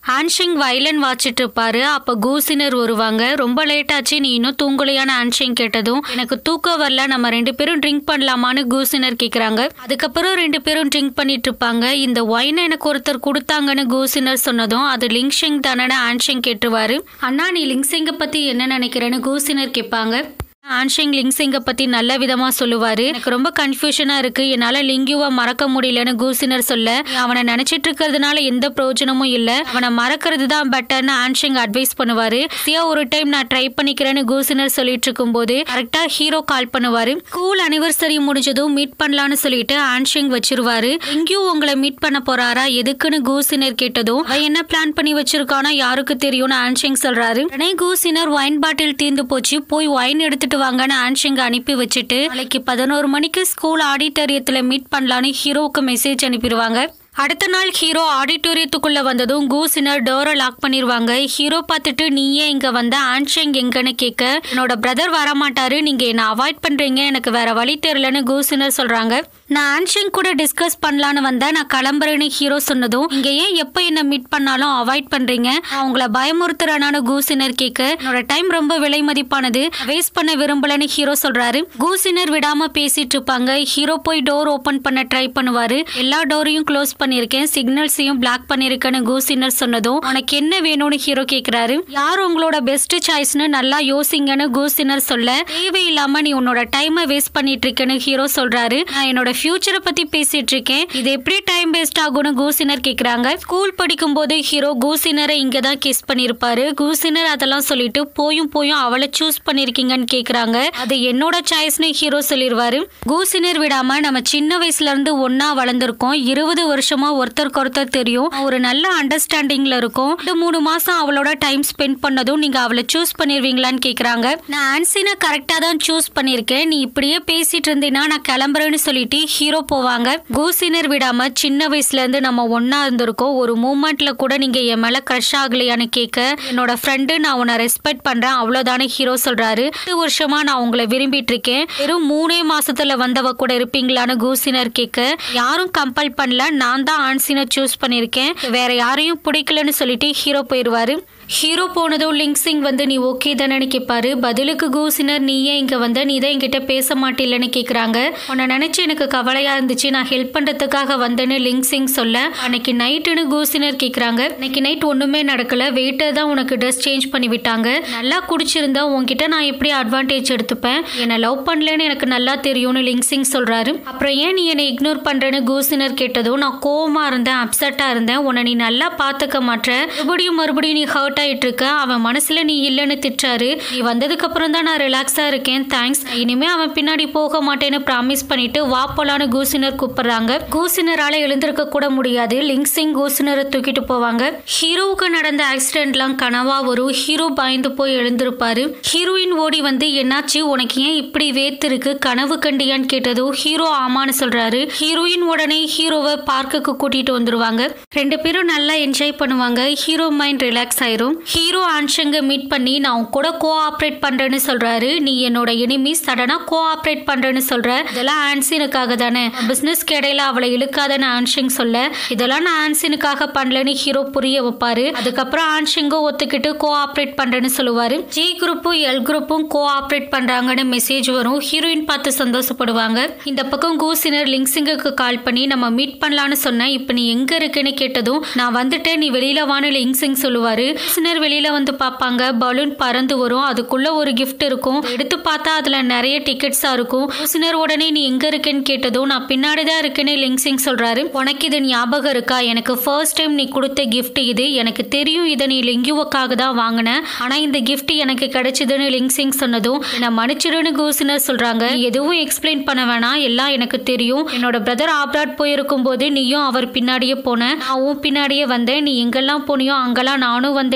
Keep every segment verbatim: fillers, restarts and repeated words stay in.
ஆன்ஷிங் வயலன் வாச்சிட்டு இருப்பாரு. அப்ப கூசினர் வருவாங்க. ரொம்ப லேட் ஆச்சு, நீ இன்னும் தூங்கலையான ஆன்ஷிங் கேட்டதும் எனக்கு தூக்கம் வரல, நம்ம ரெண்டு பேரும் ட்ரிங்க் பண்ணலாமான்னு கூசினர் கேக்குறாங்க. அதுக்கப்புறம் ரெண்டு பேரும் ட்ரிங்க் பண்ணிட்டு இருப்பாங்க. இந்த ஒயினை எனக்கு ஒருத்தர் கொடுத்தாங்கன்னு கூசினர் சொன்னதும் அது லிங்ஷிங் தானே ஆன்ஷிங் கேட்டுருவாரு. அண்ணா நீ லிங்ஷிங்க பத்தி என்ன நினைக்கிறேன்னு கூசினர் கேட்பாங்க. ஆன்ஷிங் லிங்சிங்க பத்தி நல்ல விதமா சொல்லுவாரு. எனக்கு ரொம்ப கன்ஃபியூஷனா இருக்கு, என்னால லிங்குவை மறக்க முடியலன்னு கூசினர் சொல்ல, அவனை நினைச்சிட்டு இருக்கிறதுனால எந்த பிரயோஜனமும் இல்ல, அவனை மறக்கிறது தான் பெட்டர்னு ஆன்ஷிங் அட்வைஸ் பண்ணுவாரு. சியா ஒரு டைம் நான் ட்ரை பண்ணிக்கிறேன்னு கூசினர் சொல்லிட்டு இருக்கும் போது கரெக்டா ஹீரோ கால் பண்ணுவாரு. ஸ்கூல் அனிவர்சரி முடிஞ்சதும் மீட் பண்ணலான்னு சொல்லிட்டு ஆன்ஷிங் வச்சிருவாரு. லிங்கு உங்களை மீட் பண்ண போறாரா, எதுக்குன்னு கூசினர் கேட்டதும் அவன் என்ன பிளான் பண்ணி வச்சிருக்கானா யாருக்கு தெரியும்னு ஆன்ஷிங் சொல்றாரு. உடனே கூசினர் ஒயின் பாட்டில் தீர்ந்து போச்சு, போய் ஒயின் எடுத்துட்டு வாங்கன்னு ஆன்ஷிங் அனுப்பி வச்சுட்டு நாளைக்கு பதினோரு மணிக்கு ஸ்கூல் ஆடிட்டோரியத்துல மீட் பண்ணலான்னு ஹீரோவுக்கு மெசேஜ் அனுப்பிடுவாங்க. அடுத்த நாள் ஹீரோ ஆடிட்டோரியத்துக்குள்ள வந்ததும் கூசினர் டோரை லாக் பண்ணிருவாங்க. ஹீரோ பார்த்துட்டு நீயே இங்க வந்த, ஆன்ஷிங் எங்கன்னு கேட்க என்னோட பிரதர் வரமாட்டாரு, நீங்க என்ன அவாய்ட் பண்றீங்க, எனக்கு வேற வழி தெரியலன்னு கூசினர் சொல்றாங்க. நான் ஆன்ஷிங் கூட டிஸ்கஸ் பண்ணலான்னு வந்தேன், நான் கிளம்புறேன்னு ஹீரோ சொன்னதும் இங்க ஏன் எப்ப என்ன மீட் பண்ணாலும் அவாய்ட் பண்றீங்க, நான் உங்களை பயமுறுத்துறானு கூசினர் கேட்க என்னோட டைம் ரொம்ப விலை மதிப்பானது, வேஸ்ட் பண்ண விரும்பலன்னு ஹீரோ சொல்றாரு. கூசினர் விடாம பேசிட்டு இருப்பாங்க. ஹீரோ போய் டோர் ஓபன் பண்ண ட்ரை பண்ணுவாரு. எல்லா டோரையும் க்ளோஸ் பண்ணிருக்கேன், சிக்னல்ஸையும் பிளாக் பண்ணிருக்கேன்னு கூசினர் சொன்னதும் உனக்கு என்ன வேணும்னு ஹீரோ கேக்குறாரு. யார் உங்களோட பெஸ்ட் சாய்ஸ்னு நல்லா யோசிங்கன்னு கூசினர் சொல்ல தேவையில்லாம நீ உன்னோட டைமை வேஸ்ட் பண்ணிட்டு இருக்கேன்னு ஹீரோ சொல்றாரு. நான் என்னோட ஃபியூச்சரை பத்தி பேசிட்டு இருக்கேன், இது எப்படி டைம் வேஸ்ட் ஆகும்னு கூசினர் கேக்குறாங்க. ஸ்கூல் படிக்கும் போது ஹீரோ கூசினரை இங்கதான் கிஸ் பண்ணிருப்பாரு. கூசினர் அதெல்லாம் சொல்லிட்டு போயும் போயும் அவளை சூஸ் பண்ணிருக்கீங்கன்னு கேக்குறாங்க. அது என்னோட சாய்ஸ்னு ஹீரோ சொல்லிருவாரு. கூசினர் விடாம நம்ம சின்ன வயசுல இருந்து ஒன்னா வளர்ந்துருக்கோம், இருபது வருஷம் ஒருத்தருக்கு ஒருத்தர் தெரியும், ஒரு நல்ல அண்டர்ஸ்டாண்டிங்ல இருக்கும், இந்த மூணு மாசம் அவளோட டைம் ஸ்பெண்ட் பண்ணதும் நீங்க அவளை சூஸ் பண்ணிருவீங்களான்னு கேக்குறாங்க. நான் ஆன்சினை கரெக்டா தான் சூஸ் பண்ணிருக்கேன், நீ இப்படியே பேசிட்டு இருந்தீங்கன்னா நான் கிளம்புறேன்னு சொல்லிட்டு ஹீரோ போவாங்க. கூசினர் விடாம சின்ன வயசுல இருந்து நம்ம ஒன்னா இருந்திருக்கோம், ஒரு மூமெண்ட்ல கூட நீங்க என் மேல கிரஷ் ஆகலையான்னு கேட்க என்னோட ஃப்ரெண்டு நான் உன்னை ரெஸ்பெக்ட் பண்றேன் அவ்வளவுதானே ஹீரோ சொல்றாரு. பத்து வருஷமா நான் உங்களை விரும்பிட்டு இருக்கேன், வெறும் மூணே மாசத்துல வந்தவ கூட இருப்பீங்களான்னு கூசினர் கேட்க யாரும் கம்பல் பண்ணல, நான் தான் ஆன்சினை சூஸ் பண்ணிருக்கேன், வேற யாரையும் பிடிக்கலன்னு சொல்லிட்டு ஹீரோ போயிருவாரு. ஹீரோ போனதும் லிங்சிங் வந்து நீ ஓகே தானே கேட்பாரு. பதிலுக்கு கூசினர் நீ ஏன் இங்க வந்த, நீ தான் என்கிட்ட பேச மாட்டில்லன்னு கேக்குறாங்க. உன்னை நினைச்சு எனக்கு கவலையா இருந்துச்சு, நான் ஹெல்ப் பண்றதுக்காக வந்தேன்னு லிங்சிங் சொல்ல அன்னைக்கு நைட்டுன்னு கூசினர் கேக்குறாங்க. அன்னைக்கு நைட் ஒண்ணுமே நடக்கல, வெயிட்டர் தான் உனக்கு ட்ரெஸ் சேஞ்ச் பண்ணி விட்டாங்க, நல்லா குடிச்சிருந்தா உன்கிட்ட நான் எப்படி அட்வான்டேஜ் எடுத்துப்பேன், என்ன லவ் பண்ணலன்னு எனக்கு நல்லா தெரியும்னு லிங்சிங் சொல்றாரு. அப்புறம் ஏன் நீ என்னை இக்னோர் பண்றேன்னு கூசினர் கேட்டதும் நான் கோவமா இருந்தேன், அப்செட்டா இருந்தேன், உன்னை நீ நல்லா பாத்துக்க மாட்ட, மறுபடியும் மறுபடியும் நீ ஹர்ட் ஆயிட்டு இருக்க, அவன் மனசுல நீ இல்லன்னு திட்டாரு, நீ வந்ததுக்கு அப்புறம் தான் நான் ரிலாக்ஸா இருக்கேன், தேங்க்ஸ், இனிமே அவன் பின்னாடி போக மாட்டேன்னு ப்ராமிஸ் பண்ணிட்டு வா போலான்னு கூசினர் கூப்பிடுறாங்க. கூசினரால எழுந்திருக்க கூட முடியாது, லிங்சிங் கூசினரை தூக்கிட்டு போவாங்க. ஹீரோவுக்கு நடந்த ஆக்சிடென்ட்லாம் கனவா வரும். ஹீரோ பயந்து போய் எழுந்திருப்பாரு. ஹீரோயின் ஓடி வந்து என்னாச்சு, உனக்கு ஏன் இப்படி வேத்து இருக்கு, கனவு கண்டியான்னு கேட்டதும் ஹீரோ ஆமான்னு சொல்றாரு. ஹீரோயின் உடனே ஹீரோவை பார்க்குக்கு கூட்டிட்டு வந்துருவாங்க. ரெண்டு பேரும் நல்லா என்ஜாய் பண்ணுவாங்க. ஹீரோ மைண்ட் ரிலாக்ஸ் ஆயிரும். ஹீரோ ஆன்ஷங்க மீட் பண்ணி நான் உன் கூட கோஆப்ரேட் பண்றேன்னு சொல்றாரு. நீ என்னோட எனிமி, சடனா கோஆப்ரேட் பண்றேன்னு சொல்ற, இதெல்லாம் ஆன்சினுக்காக தானே, பிசினஸ்க்கு இடையில அவளை இழுக்காதன்னு ஆன்ஷிங் சொல்ல இதெல்லாம் நான் ஆன்சினுக்காக பண்ணலன்னு ஹீரோ புரிய வைப்பாரு. அதுக்கப்புறம் ஆன்ஷிங்கோ ஒத்துக்கிட்டு கோஆப்ரேட் பண்றேன்னு சொல்லுவாரு. ஜி குரூப்பும் எல் குரூப்பும் கோஆப்ரேட் பண்றாங்கன்னு மெசேஜ் வரும். ஹீரோயின் பார்த்து சந்தோஷப்படுவாங்க. இந்த பக்கம் கூசினர் லிங்சிங்குக்கு கால் பண்ணி நம்ம மீட் பண்ணலான்னு சொன்னேன், இப்ப நீ எங்க இருக்குன்னு கேட்டதும் நான் வந்துட்டேன், நீ வெளியில வான்னு லிங்சிங் சொல்லுவாரு. கூசினர் வெளியில வந்து பார்ப்பாங்க. பலூன் பறந்து வரும், அதுக்குள்ள ஒரு கிஃப்ட் இருக்கும், எடுத்து பார்த்தா அதுல நிறைய டிக்கெட்ஸா இருக்கும். கூசினர் உடனே நீ எங்க இருக்கேன்னு கேட்டதும் நான் பின்னாடிதான் இருக்கேன்னு லிங்சிங் சொல்றாரு. உனக்கு இது ஞாபகம் இருக்கா, எனக்கு ஃபர்ஸ்ட் டைம் நீ கொடுத்த கிஃப்ட் இது, எனக்கு தெரியும் இதை நீ லிங்குவுக்காக தான் வாங்கின, ஆனா இந்த கிஃப்ட் எனக்கு கிடைச்சதுன்னு லிங்சிங் சொன்னதும் நான் மன்னிச்சிடுன்னு கூசினர் சொல்றாங்க. எதுவும் எக்ஸ்பிளைன் பண்ண வேணாம், எல்லாம் எனக்கு தெரியும், என்னோட பிரதர் ஆப்ராட் போயிருக்கும் போது நீயும் அவர் பின்னாடியே போன, நான் உன் பின்னாடியே வந்தேன், நீ எங்கெல்லாம் போனியோ அங்கெல்லாம் நானும் வந்தேன்னு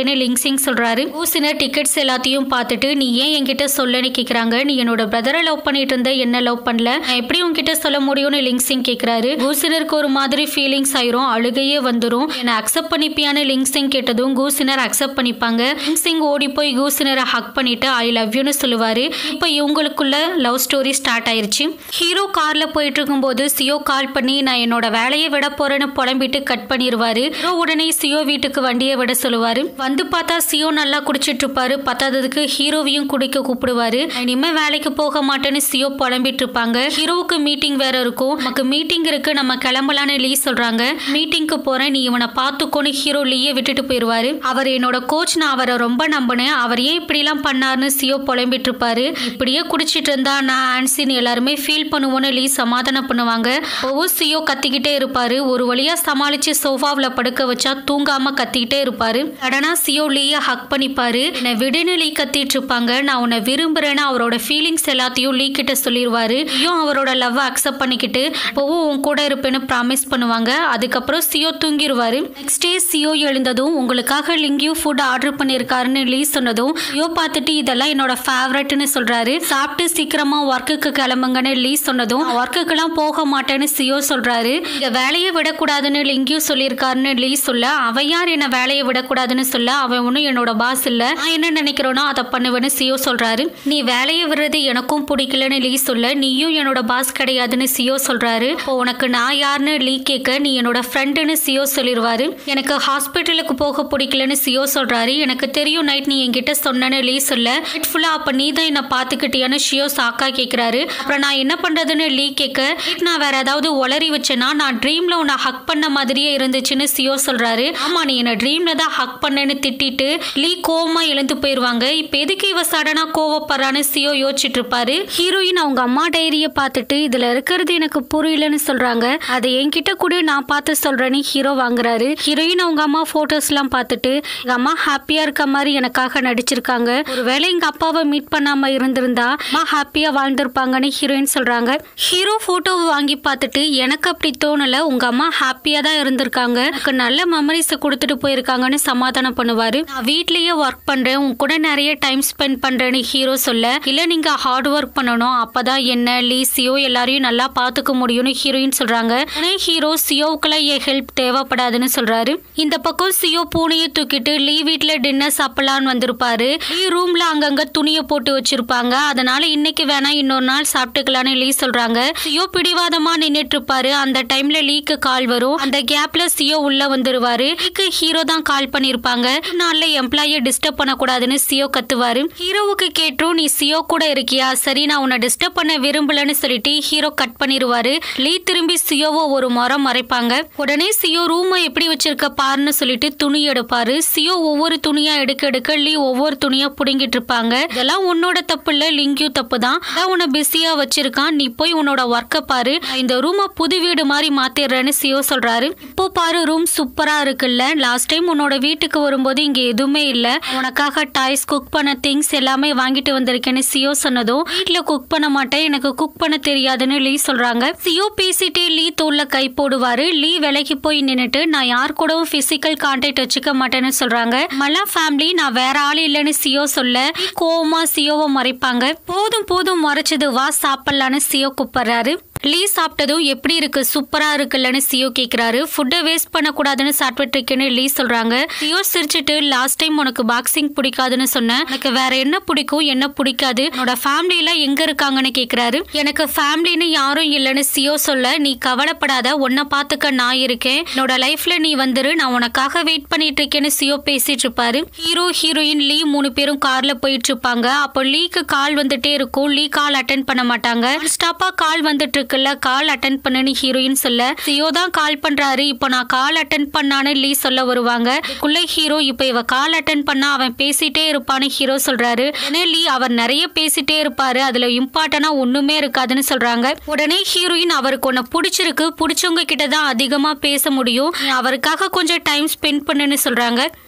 அப்படின்னு லிங் சிங் சொல்றாரு. கூசினர் டிக்கெட்ஸ் எல்லாத்தையும் பார்த்துட்டு நீ ஏன் என்கிட்ட சொல்லன்னு கேக்குறாங்க. நீ என்னோட பிரதரை லவ் பண்ணிட்டு இருந்த, என்ன லவ் பண்ணல, நான் எப்படி உன்கிட்ட சொல்ல முடியும்னு லிங் சிங் கேக்குறாரு. கூசினருக்கு ஒரு மாதிரி ஃபீலிங்ஸ் ஆயிரும், அழுகையே வந்துரும். என்ன அக்செப்ட் பண்ணிப்பியான்னு லிங் சிங் கேட்டதும் கூசினர் அக்செப்ட் பண்ணிப்பாங்க. லிங் சிங் ஓடி போய் கூசினரை ஹக் பண்ணிட்டு ஐ லவ் யூன்னு சொல்லுவாரு. இப்போ இவங்களுக்குள்ள லவ் ஸ்டோரி ஸ்டார்ட் ஆயிருச்சு. ஹீரோ கார்ல போயிட்டு இருக்கும்போது சியோ கால் பண்ணி நான் என்னோட வேலையை விட போறேன்னு புலம்பிட்டு கட் பண்ணிடுவாரு. ஹீரோ உடனே சியோ வீட்டுக்கு வண்டியை விட சொல்லுவாரு. வந்து பார்த்தா சியோ நல்லா குடிச்சிட்டு இருப்பாரு. பத்தாததுக்கு ஹீரோவையும் குடிக்க கூப்பிடுவாரு. இனிமே வேலைக்கு போக மாட்டேன்னு சியோ புலம்பிட்டு இருப்பாங்க. ஹீரோவுக்கு மீட்டிங் வேற இருக்கும். நமக்கு மீட்டிங் இருக்கு, நம்ம கிளம்பலான்னு லீ சொல்றாங்க. மீட்டிங்க்கு போறேன், நீ இவனை பார்த்துக்கோன்னு ஹீரோ லீயை விட்டுட்டு போயிருவாரு. அவர் என்னோட கோச், நான் அவரை ரொம்ப நம்பினேன், அவர் ஏன் இப்படி எல்லாம் பண்ணாருன்னு சியோ புலம்பிட்டு இருப்பாரு. இப்படியே குடிச்சிட்டு இருந்தா நான் ஆன்சின் எல்லாருமே ஃபீல் பண்ணுவோன்னு லீ சமாதானம் பண்ணுவாங்க. ஒவ்வொரு சியோ கத்திக்கிட்டே இருப்பாரு. ஒரு வழியா சமாளிச்சு சோஃபாவில் படுக்க வச்சா தூங்காம கத்திக்கிட்டே இருப்பாரு. சடனா சியோ லீயை ஹக் பண்ணிப்பாரு. என்னை விடுன்னு லீ கத்திட்டு இருப்பாங்க. நான் உன்னை விரும்புறேன்னு அவரோட ஃபீலிங்ஸ் எல்லாத்தையும் லீ கிட்ட சொல்லிடுவாரு. லீயும் அவரோட லவ் அக்செப்ட் பண்ணிக்கிட்டு இப்போவும் உன் கூட இருப்பேன்னு ப்ராமிஸ் பண்ணுவாங்க. அதுக்கப்புறம் சியோ தூங்கிடுவாரு. நெக்ஸ்ட் டே சியோ எழுந்ததும் உங்களுக்காக லிங்கியூ ஃபுட் ஆர்டர் பண்ணியிருக்காருன்னு லீ சொன்னதும் சியோ பார்த்துட்டு இதெல்லாம் என்னோட ஃபேவரட்னு சொல்றாரு. சாப்பிட்டு சீக்கிரமா ஒர்க்குக்கு கிளம்புங்கன்னு லீ சொன்னதும் ஒர்க்குக்கெல்லாம் போக மாட்டேன்னு சியோ சொல்றாரு. இங்க வேலையை விடக்கூடாதுன்னு லிங்கியூ சொல்லியிருக்காருன்னு லீ சொல்ல, அவன் யார் என்ன வேலையை விடக்கூடாதுன்னு சொல்ல, அவன் ஒன்னும் என்னோட பாஸ் இல்ல, நான் என்ன நினைக்கிறோனோ அதை பண்ணுவேன்னு சியோ சொல்றாரு. நீ வேலையை விடுறது எனக்கும் பிடிக்கலன்னு லீ சொல்ல, நீயும் என்னோட பாஸ் கிடையாதுன்னு சியோ சொல்றாரு. இப்போ உனக்கு நான் யாருன்னு லீ கேட்க, நீ என்னோட ஃப்ரெண்டுன்னு சியோ சொல்லிடுவாரு. எனக்கு ஹாஸ்பிட்டலுக்கு போக பிடிக்கலன்னு சியோ சொல்றாரு. எனக்கு தெரியும் நைட் நீ என்கிட்ட சொன்னேன்னு லீ சொல்ல, நைட் ஃபுல்லா அப்ப நீ தான் என்ன பாத்துக்கிட்டியான்னு சியோ சாக்கா கேட்கிறாரு. அப்புறம் நான் என்ன பண்றதுன்னு லீ கேட்க, நான் வேற ஏதாவது ஒளறி வச்சேன்னா நான் ட்ரீம்ல உன்னை ஹக் பண்ண மாதிரியே இருந்துச்சுன்னு சியோ சொல்றாரு. ஆமா, நீ என்ன ட்ரீம்ல தான் ஹக் பண்ணேன்னு திட்டிட்டு லீ கோவமா எழுந்து போயிருவாங்க. இப்ப எதுக்கு இவ சடனா கோவப்படுறான்னு சியோ யோசிச்சுட்டு இருப்பாரு. ஹீரோயின் அவங்க அம்மா டைரியை பார்த்துட்டு இதுல இருக்கிறது எனக்கு புரியலன்னு சொல்றாங்க. அதை என்கிட்ட கூட நான் பார்த்து சொல்றேன்னு ஹீரோ வாங்குறாரு. ஹீரோயின் அவங்க அம்மா போட்டோஸ் எல்லாம் பார்த்துட்டு எங்க அம்மா ஹாப்பியா இருக்க மாதிரி எனக்காக நடிச்சிருக்காங்க. ஒருவேளை எங்க அப்பாவை மீட் பண்ணாம இருந்திருந்தா அம்மா ஹாப்பியா வாழ்ந்திருப்பாங்கன்னு ஹீரோயின் சொல்றாங்க. ஹீரோ போட்டோவை வாங்கி பார்த்துட்டு எனக்கு அப்படி தோணல, உங்க அம்மா ஹாப்பியா தான் இருந்திருக்காங்க, எனக்கு நல்ல மெமரிஸ் கொடுத்துட்டு போயிருக்காங்கன்னு சமாதானம் பண்ணுவாரு. நான் வீட்லயே ஒர்க் பண்றேன், உங்க கூட நிறைய டைம் ஸ்பெண்ட் பண்றேன்னு ஹீரோ சொல்ல, இல்ல நீங்க ஹார்ட் ஒர்க் பண்ணணும், அப்பதான் என்ன லீ சியோ எல்லாரையும் நல்லா பாத்துக்க முடியும்னு ஹீரோயின் சொல்றாங்க. ஆனா ஹீரோ சியோவுக்குலாம் என் ஹெல்ப் தேவைப்படாதுன்னு சொல்றாரு. இந்த பக்கம் சியோ பூனையை தூக்கிட்டு லீ வீட்டுல டின்னர் சாப்பிடலான்னு வந்திருப்பாரு. லீ ரூம்ல அங்கங்க துணியை போட்டு வச்சிருப்பாங்க. அதனால இன்னைக்கு வேணா இன்னொரு நாள் சாப்பிட்டுக்கலான்னு லீ சொல்றாங்க. சியோ பிடிவாதமா நின்னுட்டு இருப்பாரு. அந்த டைம்ல லீக்கு கால் வரும். அந்த கேப்ல சியோ உள்ள வந்துருவாரு. லீக்கு ஹீரோ தான் கால் பண்ணிருப்பாங்க. நாள்ல எம்ப்ளாயை டிஸ்டர்ப் பண்ணக்கூடாதுன்னு சியோ கத்துவாரு. ஹீரோவுக்கு கேட்டும் நீ சியோ கூட இருக்கியா, சரி நான் உன்னை டிஸ்டர்ப் பண்ண விரும்பலன்னு சொல்லிட்டு ஹீரோ கட் பண்ணிருவாரு. லீ திரும்பி சியோவை ஒரு முறை மறைப்பாங்க. உடனே சியோ ரூமை எப்படி வச்சிருக்க பாருன்னு சொல்லிட்டு துணி எடுப்பாரு. சியோ ஒவ்வொரு துணியா எடுக்க எடுக்க லீ ஒவ்வொரு துணியா புடுங்கிட்டு இருப்பாங்க. இதெல்லாம் உன்னோட தப்பு இல்ல, லிங்கியூ தப்பு தான், அதான் உன்னை பிஸியா வச்சிருக்கான், நீ போய் உன்னோட ஒர்க்க பாரு, இந்த ரூமை புது வீடு மாதிரி மாத்திடுறேன்னு சியோ சொல்றாரு. இப்போ பாரு ரூம் சூப்பரா இருக்குல்ல, லாஸ்ட் டைம் உன்னோட வீட்டுக்கு வரும்போது இங்க எதுவுமே இல்ல, உனக்காக டாய்ஸ் குக் பண்ண திங்ஸ் எல்லாமே வாங்கிட்டு வந்திருக்கேன்னு சியோ சொன்னதும் வீட்டுல குக் பண்ண மாட்டேன், எனக்கு குக் பண்ண தெரியாதுன்னு லீ சொல்றாங்க. சியோ பேசிட்டே லீ தோல்ல கை போடுவாரு. லீ விலைக்கு போய் நின்னுட்டு நான் யார் கூடவும் பிசிக்கல் கான்டாக்ட் வச்சுக்க மாட்டேன்னு சொல்றாங்க. மலா ஃபேமிலி நான் வேற ஆள் இல்லைன்னு சியோ சொல்ல கோவமா சியோவை மறைப்பாங்க. போதும் போதும் மறைச்சது, வா சாப்பிடலான்னு சியோ கூப்பிடுறாரு. லீ சாப்பிட்டதும் எப்படி இருக்கு, சூப்பரா இருக்குல்லன்னு சியோ கேக்குறாரு. ஃபுட்டை வேஸ்ட் பண்ணக்கூடாதுன்னு சாப்பிட்டு இருக்கேன்னு லீ சொல்றாங்க. சியோ சிரிச்சிட்டு லாஸ்ட் டைம் உனக்கு பாக்ஸிங் பிடிக்காதுன்னு சொன்னேன், எனக்கு வேற என்ன பிடிக்கும் என்ன பிடிக்காது, என்னோட ஃபேமிலியில எங்க இருக்காங்கன்னு கேக்குறாரு. எனக்கு ஃபேமிலின்னு யாரும் இல்லைன்னு சியோ சொல்ல, நீ கவலைப்படாத, உன்னை பாத்துக்க நான் இருக்கேன், என்னோட லைஃப்ல நீ வந்துரு, நான் உனக்காக வெயிட் பண்ணிட்டு இருக்கேன்னு சியோ பேசிட்டு இருப்பாரு. ஹீரோ ஹீரோயின் லீ மூணு பேரும் கார்ல போயிட்டு இருப்பாங்க. அப்போ லீக்கு கால் வந்துட்டே இருக்கும். லீ கால் அட்டென்ட் பண்ண மாட்டாங்க. ஸ்டாப்பா கால் வந்துட்டு கால் அட்டென்ட் பண்ணுன்னு ஹீரோயின் சொல்ல, சியோ தான் கால் பண்றாரு, இப்போ நான் கால் அட்டென்ட் பண்ணான்னு லீ சொல்ல வருவாங்க. இதுக்குள்ள ஹீரோ இப்போ இவ கால் அட்டென்ட் பண்ணா அவன் பேசிட்டே இருப்பான்னு ஹீரோ சொல்றாரு. உடனே லீ அவர் நிறைய பேசிட்டே இருப்பாரு, அதுல இம்பார்ட்டனா ஒண்ணுமே இருக்காதுன்னு சொல்றாங்க. உடனே ஹீரோயின் அவருக்கு ஒன்னு பிடிச்சிருக்கு, பிடிச்சவங்க கிட்ட தான் அதிகமா பேச முடியும், அவருக்காக கொஞ்சம் டைம் ஸ்பெண்ட் பண்ணுன்னு சொல்றாங்க.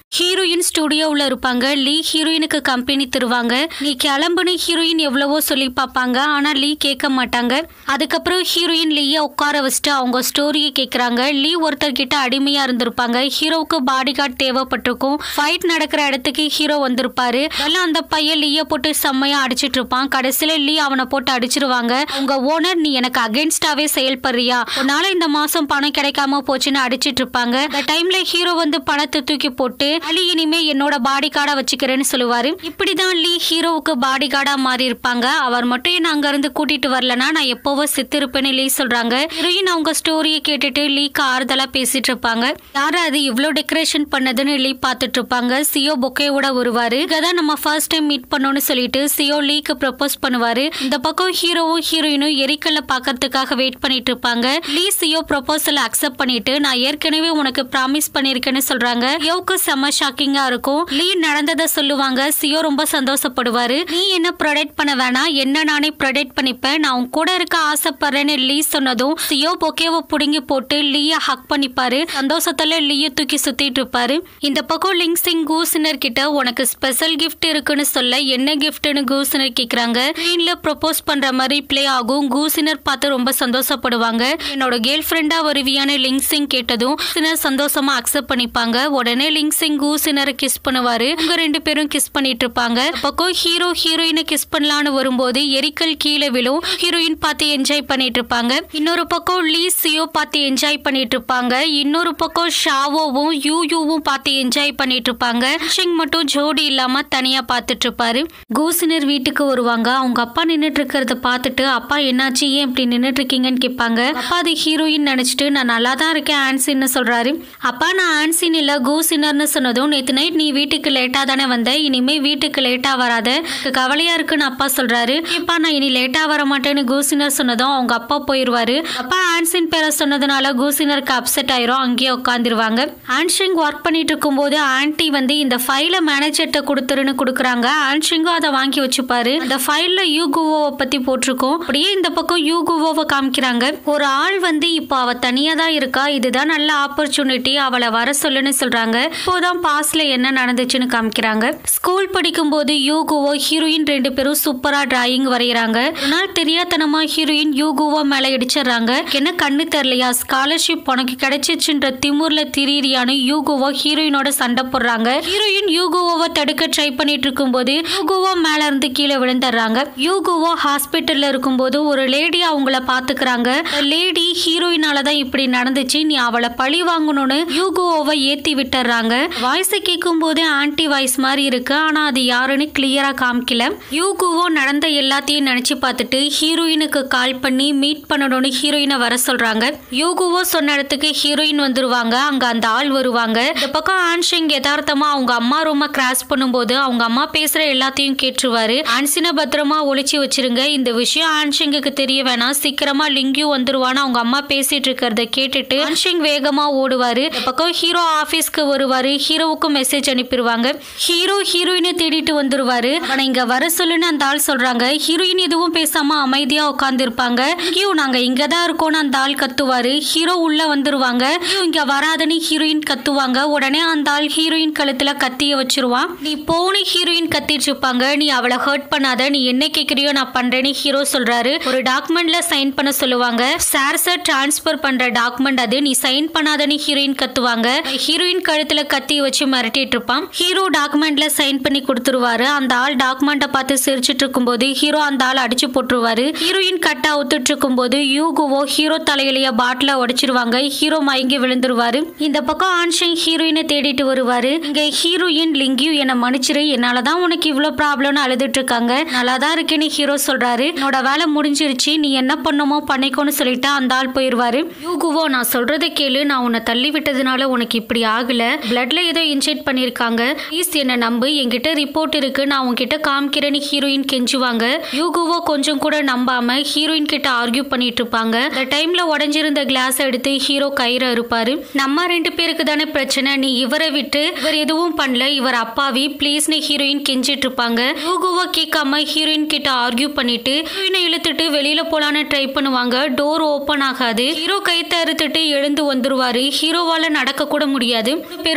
ஹீரோயின் ஸ்டுடியோவில் இருப்பாங்க. லீ ஹீரோயினுக்கு கம்பெனி தருவாங்க. நீ கிளம்புன்னு ஹீரோயின் எவ்வளவோ சொல்லி பார்ப்பாங்க. ஆனால் லீ கேட்க மாட்டாங்க. அதுக்கப்புறம் ஹீரோயின் லீயை உட்கார வச்சுட்டு அவங்க ஸ்டோரியை கேட்குறாங்க. லீ ஒருத்தர்கிட்ட அடிமையாக இருந்திருப்பாங்க. ஹீரோவுக்கு பாடி கார்டு தேவைப்பட்டிருக்கும். ஃபைட் நடக்கிற இடத்துக்கு ஹீரோ வந்திருப்பாரு. அதெல்லாம் அந்த பையன் லீயை போட்டு செம்மையாக அடிச்சிட்டு இருப்பான். கடைசியில் லீ அவனை போட்டு அடிச்சிருவாங்க. உங்க ஓனர் நீ எனக்கு அகேன்ஸ்டாவே செயல்படுறியா, உன்னால இந்த மாசம் பணம் கிடைக்காம போச்சுன்னு அடிச்சிட்டு இருப்பாங்க. அந்த டைம்ல ஹீரோ வந்து பணத்தை தூக்கி போட்டு லீ இனிமே என்னோட பாடி கார்டா வச்சுக்கிறேன்னு சொல்லுவாரு. இப்படிதான் லீ ஹீரோவுக்கு பாடி கார்டா மாறி இருப்பாங்க. அவர் மட்டும் என்ன அங்க இருந்து கூட்டிட்டு வரலனா நான் எப்பவோ செத்து இருப்பேன்னு லீ சொல்றாங்க. ஹீரோயின் அவங்க ஸ்டோரியை கேட்டுட்டு லீக்கு ஆறுதலா பேசிட்டு இருப்பாங்க. யாரு அது இவ்வளவு டெக்கரேஷன் பண்ணதுன்னு லீ பாத்துட்டு இருப்பாங்க. சியோ பொக்கேவோட வருவாரு. இதான் நம்ம ஃபர்ஸ்ட் டைம் மீட் பண்ணோம்னு சொல்லிட்டு சியோ லீக்கு ப்ரப்போஸ் பண்ணுவாரு. இந்த பக்கம் ஹீரோவும் ஹீரோயினும் எரிக்கல்ல பாக்கிறதுக்காக வெயிட் பண்ணிட்டு இருப்பாங்க. லீ சியோ ப்ரப்போசல் அக்செப்ட் பண்ணிட்டு நான் ஏற்கனவே உனக்கு ப்ராமிஸ் பண்ணிருக்கேன்னு சொல்றாங்க. யோவுக்கு செம ஷாக்கிங்கா இருக்கும். லீ நடந்ததை சொல்லுவாங்க. சியோ ரொம்ப சந்தோஷப்படுவாரு. நீ என்ன ப்ரொடெக்ட் பண்ண வேணாம், என்ன நானே ப்ரொடெக்ட் பண்ணிப்பேன், நான் உன் கூட இருக்க ஆசைப்படுறேன்னு லீ சொன்னதும் சியோ பொக்கேவை புடுங்கி போட்டு லீய ஹக் பண்ணிப்பாரு. சந்தோஷத்துல லீய தூக்கி சுத்திட்டு இருப்பாரு. இந்த பக்கம் லிங் சிங் கூசினர் கிட்ட உனக்கு ஸ்பெஷல் கிஃப்ட் இருக்குன்னு சொல்ல என்ன கிஃப்ட்னு கூசினர் கேக்குறாங்க. ஸ்கிரீன்ல ப்ரொபோஸ் பண்ற மாதிரி பிளே ஆகும். கூசினர் பார்த்து ரொம்ப சந்தோஷப்படுவாங்க. என்னோட கேர்ள் ஃப்ரெண்டா வருவியான லிங் சிங் கேட்டதும் கூசினர் சந்தோஷமா அக்செப்ட் பண்ணிப்பாங்க. உடனே லிங் சிங் கூசினரை கிஸ் பண்ணுவாரு. உங்க ரெண்டு பேரும் கிஸ் பண்ணிட்டு இருப்பாங்க. பக்கம் ஹீரோ ஹீரோயினை கிஸ் பண்ணலான்னு வரும்போது எரிக்கல் கீழே விழும். ஹீரோயின் பார்த்து என்ஜாய் பண்ணிட்டு இருப்பாங்க. இன்னொரு பக்கம் லீ சியோ பார்த்து என்ஜாய் பண்ணிட்டு இருப்பாங்க. இன்னொரு பக்கம் ஷாவோவும் யூயூவும் பார்த்து என்ஜாய் பண்ணிட்டு இருப்பாங்க. ஷிங் மட்டும் ஜோடி இல்லாம தனியா பார்த்துட்டு இருப்பாரு. கூசினர் வீட்டுக்கு வருவாங்க. அவங்க அப்பா நின்னுட்டு இருக்கிறத பார்த்துட்டு அப்பா என்னாச்சு, ஏன் இப்படி நின்னுட்டு இருக்கீங்கன்னு கேட்பாங்க. அப்பா அது ஹீரோயின் நினைச்சிட்டு நான் நல்லா தான் இருக்கேன் ஆன்சின்னு சொல்றாரு. அப்பா நான் ஆன்சின் இல்ல கூசினர்னு சொன்னதும் நேத்து நைட் நீ வீட்டுக்கு லேட்டா தானே வந்த, இனிமே வீட்டுக்கு லேட்டா வராத, கவலையா இருக்குன்னு அப்பா சொல்றாரு. இப்பா நான் இனி லேட்டா வர மாட்டேன்னு கூசினர் சொன்னதும் அவங்க அப்பா போயிருவாரு. அப்பா ஆன்சின் பேரை சொன்னதுனால கூசினருக்கு அப்செட் ஆயிரும். அங்கேயே உட்காந்துருவாங்க. ஆன்ஷிங் ஒர்க் பண்ணிட்டு இருக்கும் போது ஆன்டி வந்து இந்த ஃபைல மேனேஜர்கிட்ட கொடுத்துருன்னு கொடுக்குறாங்க. ஆன்ஷிங்கும் அதை வாங்கி வச்சுப்பாரு. அந்த ஃபைல்ல யூகுவோவை பத்தி போட்டிருக்கோம். அப்படியே இந்த பக்கம் யூகுவோவை காமிக்கிறாங்க. ஒரு ஆள் வந்து இப்போ அவ தனியா தான் இருக்கா, இதுதான் நல்ல ஆப்பர்ச்சுனிட்டி, அவளை வர சொல்லுன்னு சொல்றாங்க. இப்போதான் பாஸ்ல என்ன நடந்துச்சுன்னு காமிக்கிறாங்க. ஸ்கூல் படிக்கும் போது யூகுவோ ஹீரோயின் ரெண்டு பேரும் சூப்பரா டிராயிங் வரைகிறாங்க. ஒரு நாள் தெரியாதனமா ஹீரோயின் யூகுவோ மேல இடிச்சிடறாங்க. என்ன கண்ணு தெரியலையா, ஸ்காலர்ஷிப் உனக்கு கிடைச்சிச்சுன்ற திமுர்ல திரியான்னு யூகுவோ ஹீரோயினோட சண்டை போடுறாங்க. ஹீரோயின் யூகுவோவை தடுக்க ட்ரை பண்ணிட்டு இருக்கும் போது யூகுவோ மேல இருந்து கீழே விழுந்துடுறாங்க. யூகுவோ ஹாஸ்பிட்டல்ல இருக்கும் போது ஒரு லேடி அவங்கள பாத்துக்கிறாங்க. லேடி ஹீரோயினால தான் இப்படி நடந்துச்சு, நீ அவளை பழி வாங்கணும்னு யூகுவோவை ஏத்தி விட்டுறாங்க. வாய்ஸ் கேட்கும் போது ஆன்டி வாய்ஸ் மாதிரி இருக்கு. ஆனா அது யாருன்னு கிளியரா காமிக்கல. யூகுவோ நடந்த எல்லாத்தையும் நினைச்சு பார்த்துட்டு ஹீரோயினுக்கு கால் பண்ணி மீட் பண்ணணும்னு ஹீரோயினை வர சொல்றாங்க. யூகுவோ சொன்ன இடத்துக்கு ஹீரோயின் வந்துருவாங்க. அங்க அந்த ஆள் வருவாங்க. இந்த பக்கம் ஆன்ஷிங் யதார்த்தமா அவங்க அம்மா ரூம கிராஸ் பண்ணும்போது அவங்க அம்மா பேசுற எல்லாத்தையும் கேட்டுருவாரு. ஆன்சினை பத்திரமா ஒளிச்சு வச்சிருங்க, இந்த விஷயம் ஆன்ஷிங்குக்கு தெரிய வேணாம், சீக்கிரமா லிங்கியூ வந்துருவான்னு அவங்க அம்மா பேசிட்டு இருக்கிறத கேட்டுட்டு ஆன்ஷிங் வேகமா ஓடுவாரு. இந்த பக்கம் ஹீரோ ஆபீஸ்க்கு வருவாரு. ஹீரோவுக்கு மெசேஜ் அனுப்பிடுவாங்க. ஹீரோ ஹீரோயினை தேடிட்டு வந்துருவாரு. ஆனா இங்க வர சொல்லுன்னு அந்த ஆள் சொல்றாங்க. ஹீரோயின் எதுவும் பேசாம அமைதியா உட்கார்ந்து இருப்பாங்க. ஐயோ நாங்க இங்கதான் இருக்கோம்னு அந்த ஆள் கத்துவாரு. ஹீரோ உள்ள வந்துருவாங்க. இங்க வராதன்னு ஹீரோயின் கத்துவாங்க. உடனே அந்த ஆள் ஹீரோயின் கழுத்துல கத்திய வச்சிருவான். நீ போனி ஹீரோயின் கத்திட்டு இருப்பாங்க. நீ அவளை ஹர்ட் பண்ணாத, நீ என்ன கேக்குறியோ நான் பண்றேன்னு ஹீரோ சொல்றாரு. ஒரு டாக்குமெண்ட்ல சைன் பண்ண சொல்லுவாங்க. சார்ஸ டிரான்ஸ்பர் பண்ற டாக்குமெண்ட் அது, நீ சைன் பண்ணாதன்னு ஹீரோயின் கத்துவாங்க. ஹீரோயின் கழுத்துல கத்தி வச்சு மிரட்டிட்டு இருப்பான். ஹீரோ டாக்குமெண்ட்ல சைன் பண்ணி கொடுத்துருவாரு. அந்த ஆள் டாக்குமெண்ட்டை பார்த்து சிரிச்சிட்டு இருக்கும்போது ஹீரோ அந்த ஆள் அடிச்சு போட்டுருவாரு. ஹீரோயின் கட்டா ஊத்துட்டு இருக்கும் போது யூகுவோ ஹீரோ தலையிலேயே பாட்டில உடைச்சிருவாங்க. ஹீரோ மயங்கி விழுந்துருவாரு. இந்த பக்கம் ஆன்ஷிங் ஹீரோயினை தேடிட்டு வருவாரு. இங்க ஹீரோயின் லிங்கியூ என்ன மன்னிச்சிரு, என்னாலதான் உனக்கு இவ்வளவு ப்ராப்ளம்னு அழுதுட்டு இருக்காங்க, நல்லாதான் இருக்கேன்னு ஹீரோ சொல்றாரு. என்னோட வேலை முடிஞ்சிருச்சு, நீ என்ன பண்ணுமோ பண்ணிக்கோன்னு சொல்லிட்டு அந்த ஆள் போயிருவாரு. யூகுவோ நான் சொல்றதை கேளு, நான் உன்னை தள்ளி விட்டதுனால உனக்கு இப்படி ஆகல, பிளட்ல ஏதோ இன்ஜெக்ட் பண்ணிருக்காங்க, ப்ளீஸ் என்ன நம்பு, என்கிட்ட ரிப்போர்ட் இருக்கு, நான் உன்கிட்ட காமிக்கிறேன்னு ஹீரோயின் கெஞ்சுவாங்க. யூகுவோ கொஞ்சம் கூட நம்பாம ஹீரோயின் கிட்ட ஆர்கியூ பண்ணிட்டு இருப்பாங்க. அந்த டைம்ல உடஞ்சிருந்த கிளாஸ் எடுத்து ஹீரோ கயிறு இருப்பாரு. நம்ம ரெண்டு பேருக்கு தானே பிரச்சனை, நீ இவரை விட்டு, இவர் எதுவும் பண்ணல, இவர் அப்பாவி, ப்ளீஸ்னு ஹீரோயின் கெஞ்சிட்டு இருப்பாங்க. யூகுவோ கேட்காம ஹீரோயின் கிட்ட ஆர்கியூ பண்ணிட்டு ஹீரோயினை இழுத்துட்டு வெளியில போலான்னு ட்ரை பண்ணுவாங்க. டோர் ஓபன் ஆகாது. ஹீரோ கைத்த அறுத்துட்டு எழுந்து வந்துருவாரு. ஹீரோவால நடக்க கூட முடியாது. பெரும் மூச்சு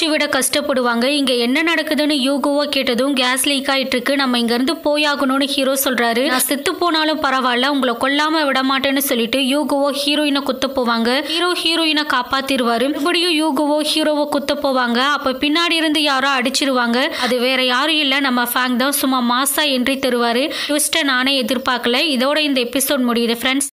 விட கஷ்டப்படுவாங்க. இங்க என்ன நடக்குதுன்னு யூகோவோ கேட்டதும் கேஸ் லீக் ஆயிட்டு இருக்கு, நம்ம இங்க இருந்து போயாகணும்னு ஹீரோ சொல்றாரு. நான் செத்து போனாலும் பரவாயில்ல, உங்களை கொல்லாம விட மாட்டேன்னு சொல்லிட்டு யூகோவோ ஹீரோயினை குத்த போவாங்க. ஹீரோ ஹீரோயினை காப்பாத்திருவாரு. மறுபடியும் யூகோவோ ஹீரோவை குத்த போவாங்க. அப்ப பின்னாடி இருந்து யாரோ அடிச்சிருவாங்க. அது வேற யாரும் இல்ல, நம்ம ஃபேங் தான். சும்மா மாசா என்ட்ரி தருவாரு. ட்விஸ்ட நானே எதிர்பார்க்கல. இதோட இந்த எபிசோட் முடியுது ஃப்ரெண்ட்ஸ்.